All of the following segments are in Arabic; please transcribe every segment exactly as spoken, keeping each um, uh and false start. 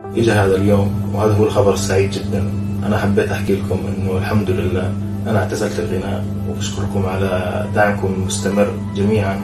إجا هذا اليوم وهذا هو الخبر السعيد جدا. أنا حبيت أحكي لكم إنه الحمد لله أنا اعتزلت الغناء، وبشكركم على دعمكم المستمر جميعا.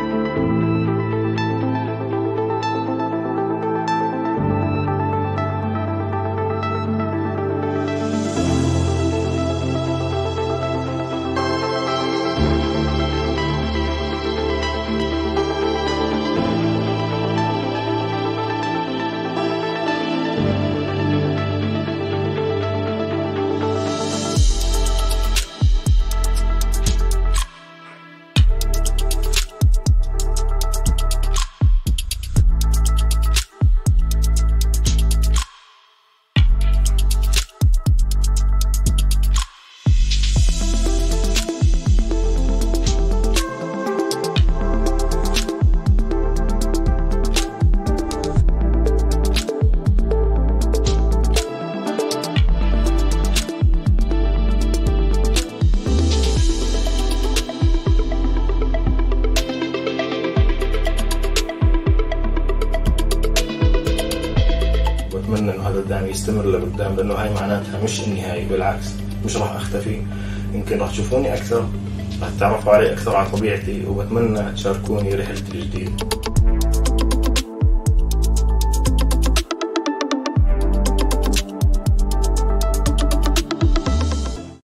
بتمنى انه هذا الدعم يستمر لقدام، لانه هاي معناتها مش النهاية، بالعكس مش راح اختفي، يمكن راح تشوفوني اكثر، راح تتعرفوا علي اكثر على طبيعتي، وبتمنى تشاركوني رحلتي الجديدة.